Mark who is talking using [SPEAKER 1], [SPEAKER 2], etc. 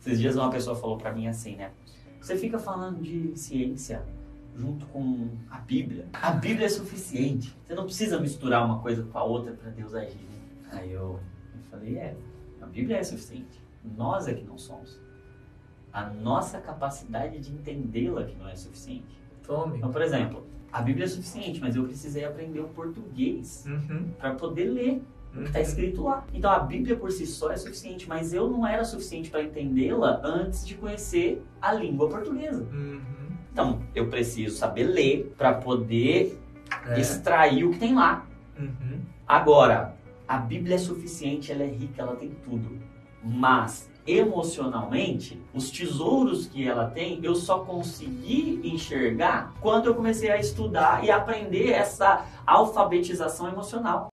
[SPEAKER 1] Esses dias uma pessoa falou pra mim assim, né? Você fica falando de ciência junto com a Bíblia. A Bíblia é suficiente. Você não precisa misturar uma coisa com a outra para Deus agir. Né? Aí eu falei, a Bíblia é suficiente. Nós é que não somos. A nossa capacidade de entendê-la que não é suficiente.
[SPEAKER 2] Tome.
[SPEAKER 1] Então, por exemplo, a Bíblia é suficiente, mas eu precisei aprender o português para poder ler o que está escrito lá. Então, a Bíblia por si só é suficiente, mas eu não era suficiente para entendê-la antes de conhecer a língua portuguesa. Então, eu preciso saber ler para poder extrair o que tem lá. Agora, a Bíblia é suficiente, ela é rica, ela tem tudo. Mas, emocionalmente, os tesouros que ela tem, eu só consegui enxergar quando eu comecei a estudar e aprender essa alfabetização emocional.